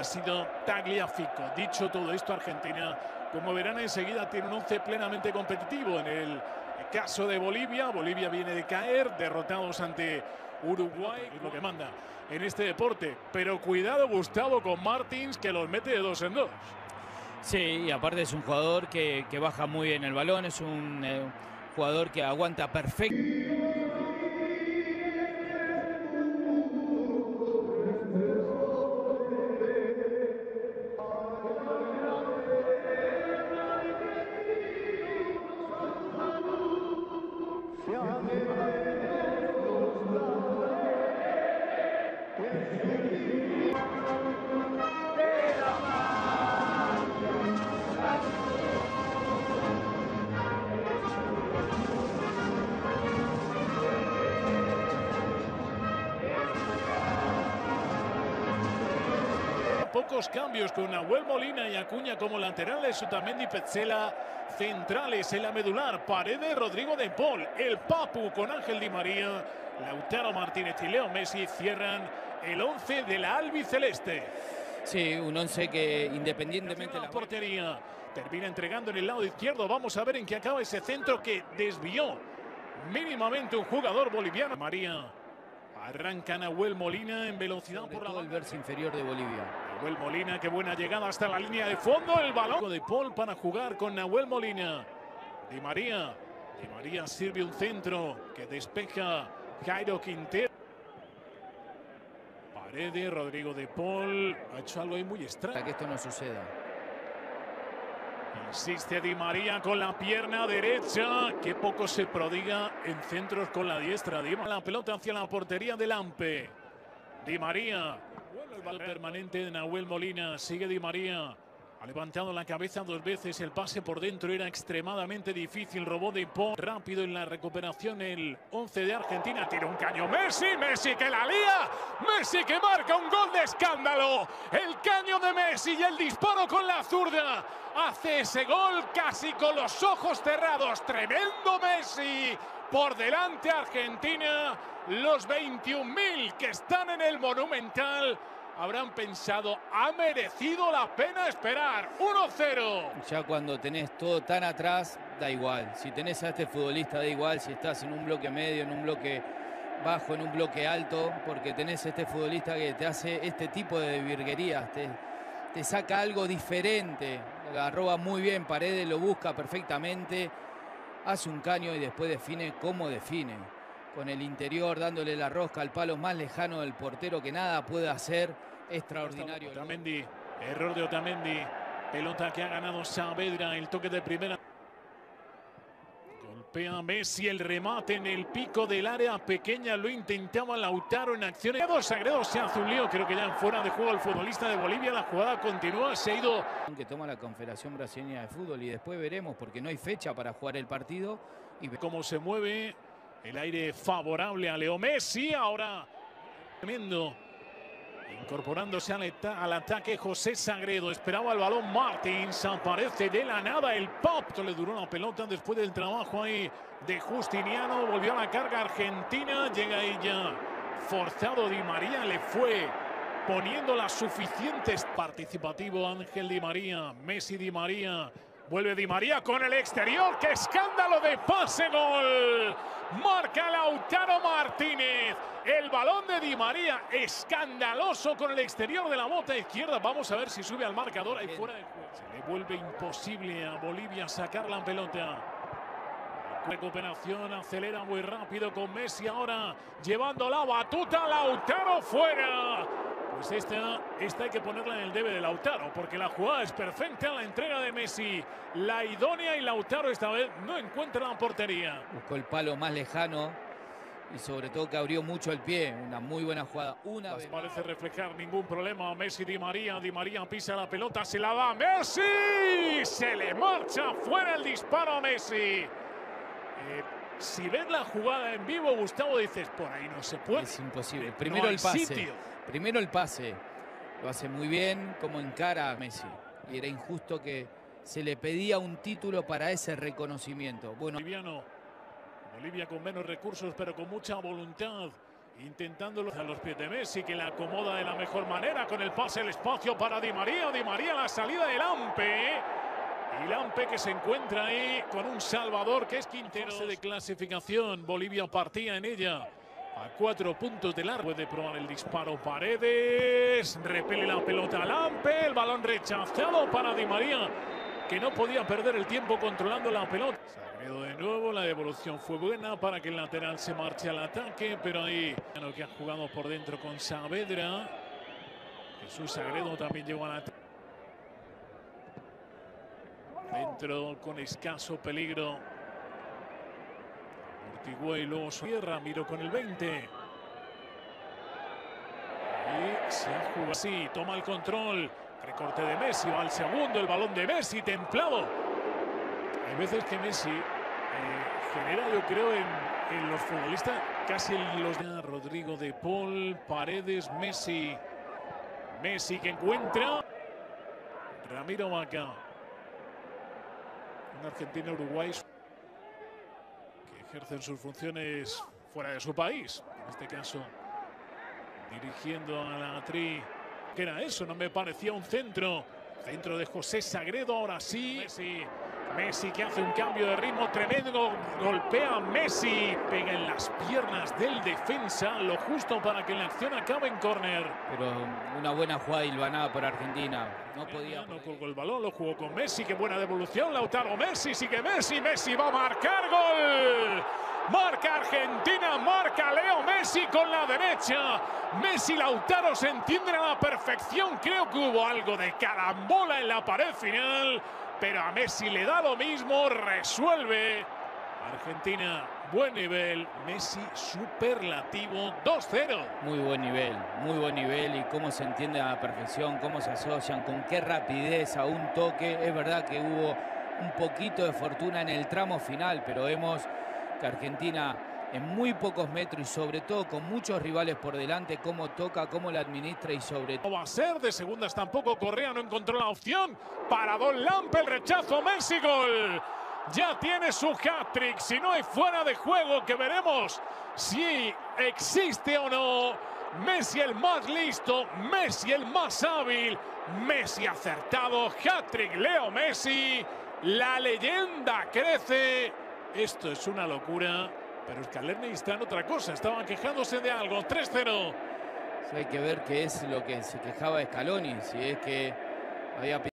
sido Tagliafico. Dicho todo esto, Argentina, como verán enseguida, tiene un once plenamente competitivo. En el caso de Bolivia, Bolivia viene de caer, derrotados ante Uruguay, es lo que manda en este deporte. Pero cuidado, Gustavo, con Martins, que los mete de 2 en 2. Sí, y aparte es un jugador que baja muy bien el balón, es un jugador que aguanta perfecto. Pocos cambios con Nahuel Molina y Acuña como laterales, Otamendi, Petzela centrales en la medular, Paredes, Rodrigo de Paul, el Papu con Ángel Di María, Lautaro Martínez y Leo Messi cierran el 11 de la albiceleste. Sí, un 11 que independientemente de la portería termina entregando en el lado izquierdo. Vamos a ver en qué acaba ese centro que desvió mínimamente un jugador boliviano. María. Arranca Nahuel Molina en velocidad sobre por la todo el verso inferior de Bolivia. Nahuel Molina, qué buena llegada hasta la línea de fondo. El balón de Paul para jugar con Nahuel Molina. Di María. Di María sirve un centro que despeja Jairo Quintero. Paredes, Rodrigo de Paul. Ha hecho algo ahí muy extraño. Para que esto no suceda. Insiste Di María con la pierna derecha. Qué poco se prodiga en centros con la diestra. La pelota hacia la portería de Lampe. Di María. El balón permanente de Nahuel Molina. Sigue Di María. Ha levantado la cabeza 2 veces. El pase por dentro era extremadamente difícil. Robó de Paul. Rápido en la recuperación el 11 de Argentina. Tira un caño Messi. Messi que la lía. Messi que marca un gol de escándalo. El caño de Messi y el disparo con la zurda. Hace ese gol casi con los ojos cerrados. Tremendo Messi. Por delante Argentina. Los 21.000 que están en el Monumental habrán pensado, ha merecido la pena esperar. 1-0. Ya cuando tenés todo tan atrás, da igual. Si tenés a este futbolista, da igual si estás en un bloque medio, en un bloque bajo, en un bloque alto, porque tenés a este futbolista que te hace este tipo de virguerías, te saca algo diferente. Arroba muy bien, Paredes lo busca perfectamente, hace un caño y después define como define. Con el interior, dándole la rosca al palo más lejano del portero que nada puede hacer. Extraordinario. Otamendi, error de Otamendi. Pelota que ha ganado Saavedra, el toque de primera. Golpea Messi, el remate en el pico del área pequeña. Lo intentaba Lautaro en acción. Sagredo se hace un lío, creo que ya fuera de juego el futbolista de Bolivia. La jugada continúa, se ha ido. Que toma la Confederación Brasileña de Fútbol y después veremos porque no hay fecha para jugar el partido. Y cómo se mueve. El aire favorable a Leo Messi. Ahora tremendo. Incorporándose al ataque José Sagredo. Esperaba el balón Martins. Aparece de la nada el pop. Le duró la pelota después del trabajo ahí de Justiniano. Volvió a la carga Argentina. Llega ella. Forzado Di María. Le fue poniendo las suficientes. Participativo Ángel Di María. Messi Di María. Vuelve Di María con el exterior. ¡Qué escándalo de pase! ¡Gol! Marca Lautaro Martínez. El balón de Di María. Escandaloso con el exterior de la bota izquierda. Vamos a ver si sube al marcador. Ahí fuera de juego. Se le vuelve imposible a Bolivia sacar la pelota. Recuperación. Acelera muy rápido con Messi ahora. Llevando la batuta. Lautaro fuera. Pues esta hay que ponerla en el debe de Lautaro, porque la jugada es perfecta, la entrega de Messi, la idónea, y Lautaro esta vez no encuentra la portería. Buscó el palo más lejano y sobre todo que abrió mucho el pie, una muy buena jugada. Una vez parece reflejar ningún problema. Messi, Di María pisa la pelota, se la da Messi, se le marcha fuera el disparo a Messi. Si ves la jugada en vivo, Gustavo, dices, por ahí no se puede. Es imposible. Primero no el pase. Sitio. Primero el pase. Lo hace muy bien, como encara a Messi. Y era injusto que se le pedía un título para ese reconocimiento. Bueno, Bolivia con menos recursos, pero con mucha voluntad Intentándolo a los pies de Messi, que la acomoda de la mejor manera con el pase, el espacio para Di María. Di María, la salida de Lampe. Y Lampe que se encuentra ahí con un Salvador que es Quintero. Fase de clasificación, Bolivia partía en ella. A 4 puntos del arco. Puede probar el disparo Paredes. Repele la pelota a Lampe. El balón rechazado para Di María, que no podía perder el tiempo controlando la pelota. Sagredo de nuevo, la devolución fue buena para que el lateral se marche al ataque, pero ahí lo que ha jugado por dentro con Saavedra. Jesús Sagredo también llegó al ataque. Dentro con escaso peligro. Ortigüe y luego Sierra, Miro con el 20. Y se ha jugado así, toma el control. Recorte de Messi, va al segundo, el balón de Messi, templado. Hay veces que Messi genera, yo creo, en los futbolistas casi los de Rodrigo de Paul, Paredes, Messi. Messi que encuentra Ramiro Vaca. Un argentino-uruguay que ejercen sus funciones fuera de su país. En este caso, dirigiendo a la Tri. ¿Qué era eso? No me parecía un centro. Centro de José Sagredo, ahora sí. Messi que hace un cambio de ritmo tremendo. Golpea a Messi. Pega en las piernas del defensa. Lo justo para que la acción acabe en córner. Pero una buena jugada hilvanada por Argentina. No podía. No colgó el balón, lo jugó con Messi. Qué buena devolución. Lautaro Messi. Sigue Messi. Messi va a marcar gol. Marca Argentina, marca Leo Messi con la derecha. Messi Lautaro se entienden a la perfección. Creo que hubo algo de carambola en la pared final, pero a Messi le da lo mismo, resuelve. Argentina, buen nivel. Messi superlativo, 2-0. Muy buen nivel y cómo se entiende a la perfección, cómo se asocian, con qué rapidez a un toque. Es verdad que hubo un poquito de fortuna en el tramo final, pero vemos que Argentina en muy pocos metros y sobre todo con muchos rivales por delante, cómo toca, cómo la administra y sobre todo. No va a ser, de segundas tampoco, Correa no encontró la opción. Para Don Lampe, el rechazo, Messi, gol. Ya tiene su hat-trick, si no hay fuera de juego, que veremos si existe o no. Messi el más listo, Messi el más hábil, Messi acertado, hat-trick Leo Messi. La leyenda crece. Esto es una locura, pero Scaloni está en otra cosa. Estaban quejándose de algo. 3-0. Hay que ver qué es lo que se quejaba de Scaloni, si es que había